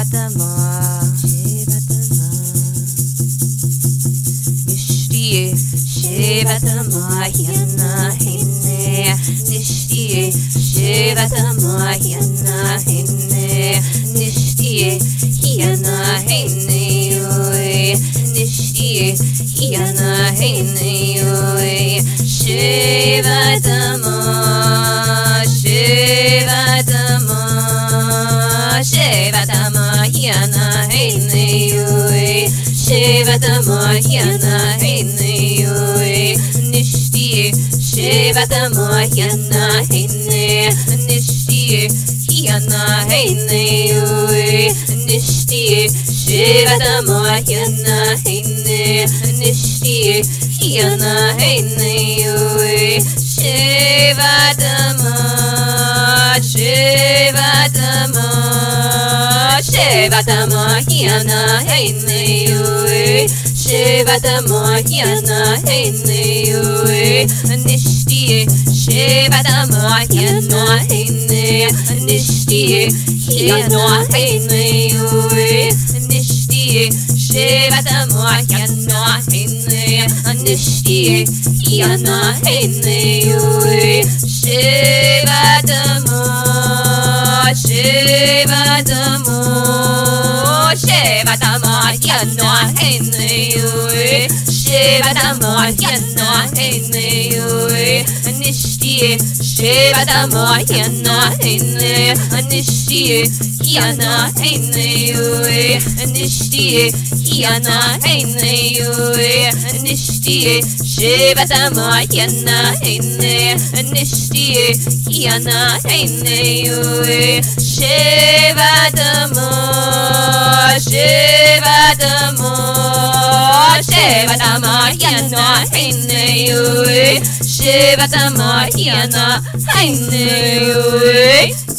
Nishdiaye, Shivatama Yana Hine, Nishdiaye, Shivatama Yana Hine, Nishdiaye, Yana Hine Yoy, Nishdiaye, Yana Hine Yoy, Shivatama, Shivatama, Shivatama Yana Hine Yoy, Shivatama Yana Hine Yoy, Nishdiaye, Shivatama Yana Hine, Nishdiaye, Yana Hine Yoy, Nishdiaye, Shivatama Yana Hine, Nishdiaye, Yana Hine Yoy, Shivatama, Shivatama, Shivatama Yana Hine Yoy, Shivatama Yana Hine Yoy, Nishdiaye, Shivatama Yana Hine, Nishdiaye, Yana Hine Yoy, Nishdiaye, Shivatama Yana Hine, Nishdiaye, Yana Hine Yoy, Shivatama, Shivatama, Shivatama Yana Hine Yoy, Shivatama Yana Hine Yoy, Nishdiaye, Shivatama Yana Hine, Nishdiaye, Yana Hine Yoy, Nishdiaye, Yana Hine Yoy, Nishdiaye, Shivatama Yana Hine, Nishdiaye, Yana Hine Yoy, Shivatama, Shivatama, Shivatama Yana Hine Yoy, Shivatama Yana Hine Yoy.